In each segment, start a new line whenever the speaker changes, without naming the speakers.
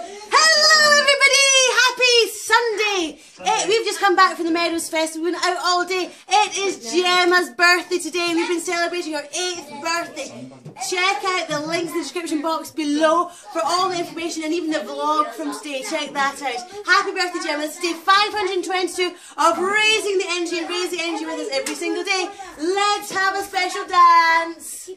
Hello everybody! Happy Sunday! We've just come back from the Meadows Festival. We've been out all day. It is Gemma's birthday today. We've been celebrating her 8th birthday. Check out the links in the description box below for all the information and even the vlog from today. Check that out. Happy birthday, Gemma. It's day 522 of raising the energy and raise the energy with us every single day. Let's have a special dance.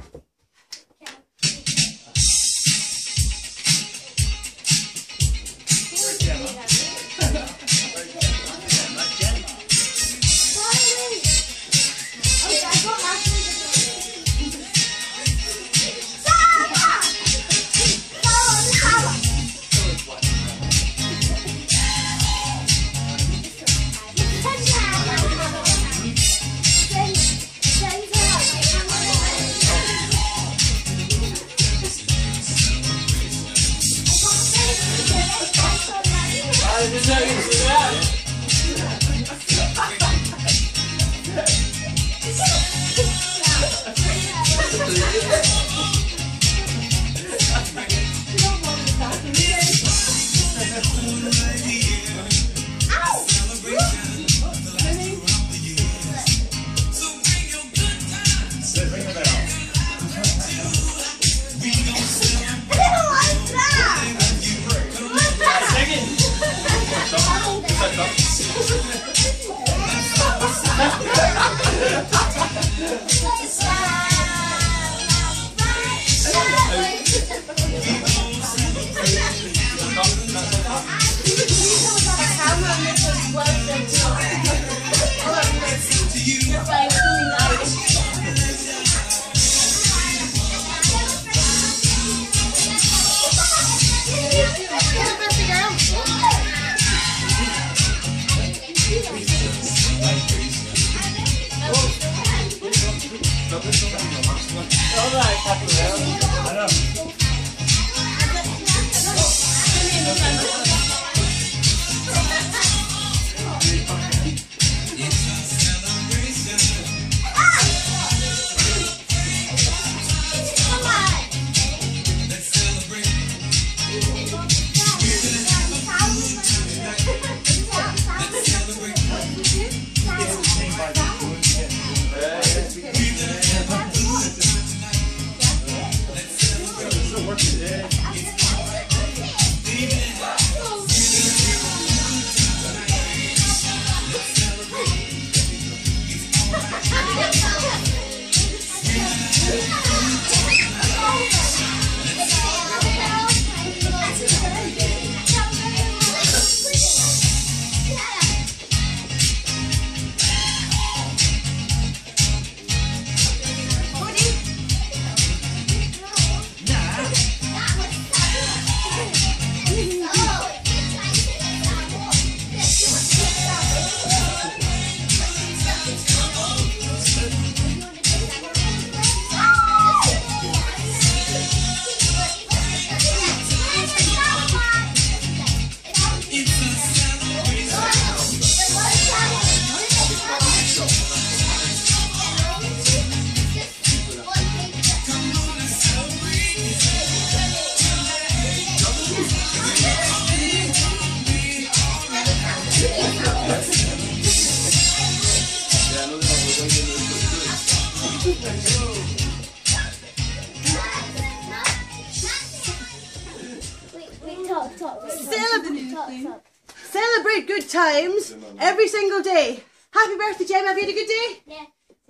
Celebrate good times every single day. Happy birthday, Gemma. Have you had a good day?
Yeah.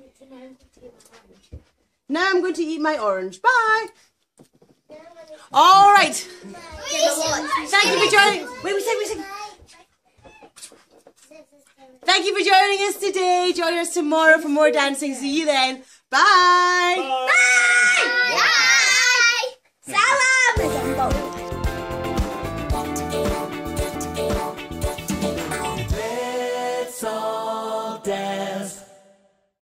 Now I'm going to eat my orange. Bye. All right. Thank you for joining. Wait. Thank you for joining us today. Join us tomorrow for more dancing. See you then. Bye.
Bye.